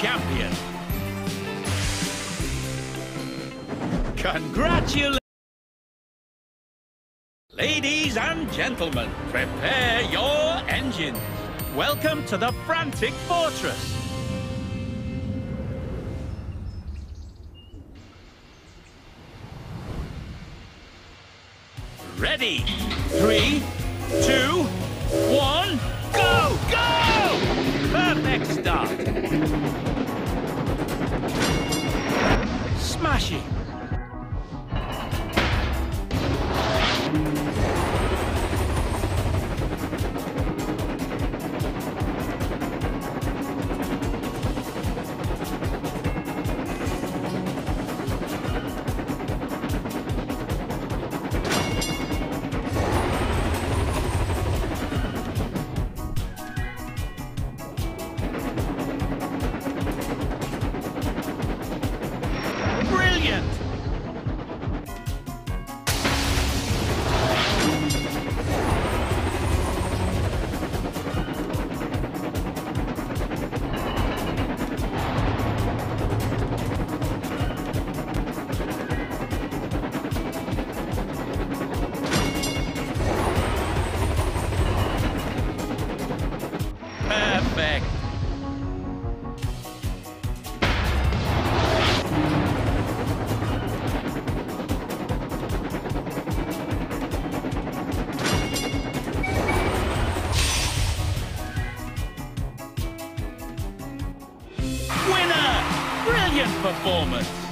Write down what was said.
champion. Congratulations! Ladies and gentlemen, prepare your engines. Welcome to the Frantic Fortress. Ready? 3, 2, 1, go! Go! Perfect start. Smashy. Brilliant! Perfect! Winner! Brilliant performance!